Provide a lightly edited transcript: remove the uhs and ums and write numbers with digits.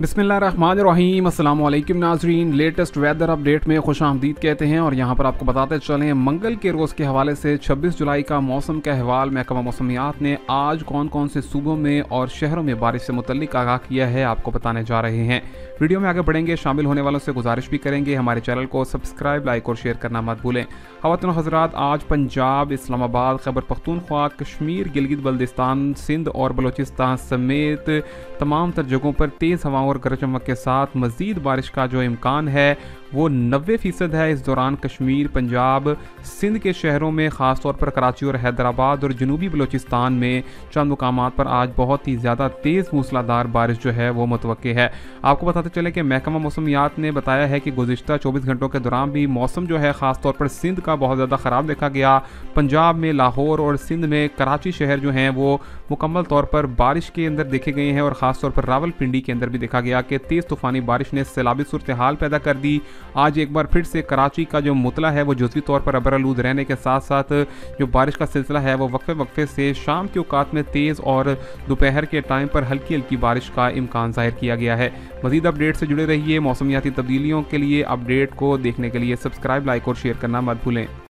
बिस्मिल्लाहिर्रहमानिर्रहीम अस्सलाम वालेकुम नाज़रीन। लेटेस्ट वेदर अपडेट में खुशामदीद कहते हैं और यहाँ पर आपको बताते चलें मंगल के रोज़ के हवाले से 26 जुलाई का मौसम का अहवाल महकमा मौसमियात ने आज कौन कौन से सूबों में और शहरों में बारिश से मुतल्लिक आगाह किया है आपको बताने जा रहे हैं। वीडियो में आगे बढ़ेंगे, शामिल होने वालों से गुजारिश भी करेंगे हमारे चैनल को सब्सक्राइब, लाइक और शेयर करना मत भूलें। ख़वातीन और हज़रात, आज पंजाब, इस्लामाबाद, खैबर पख्तूनख्वा, कश्मीर, गिलगित बल्दिस्तान, सिंध और बलूचिस्तान समेत तमाम तर जगहों पर तेज़ हवाओं और गरज चमक के साथ मज़ीद बारिश का जो इम्कान है वो 90% है। इस दौरान कश्मीर, पंजाब, सिंध के शहरों में ख़ास तौर पर कराची और हैदराबाद और जनूबी बलूचिस्तान में चंद मुकामात पर आज बहुत ही ज़्यादा तेज़ मूसलाधार बारिश जो है वो मुतवक्के है। आपको बताते चले कि महकमा मौसमियात ने बताया है कि गुज़िश्ता 24 घंटों के दौरान भी मौसम जो है ख़ास तौर पर सिंध का बहुत ज़्यादा ख़राब देखा गया। पंजाब में लाहौर और सिंध में कराची शहर जो हैं वो मुकम्मल तौर पर बारिश के अंदर देखे गए हैं और ख़ास तौर पर रावलपिंडी के अंदर भी देखा गया कि तेज़ तूफ़ानी बारिश ने सैलाबी सूरत हाल पैदा कर दी। आज एक बार फिर से कराची का जो मुतला है वो जुज़वी तौर पर अबरआलूद रहने के साथ साथ जो बारिश का सिलसिला है वो वक्फे से शाम के औकात में तेज़ और दोपहर के टाइम पर हल्की हल्की बारिश का इम्कान ज़ाहिर किया गया है। मज़ीद अपडेट से जुड़े रहिए। मौसमियाती तब्दीलियों के लिए अपडेट को देखने के लिए सब्सक्राइब, लाइक और शेयर करना मत भूलें।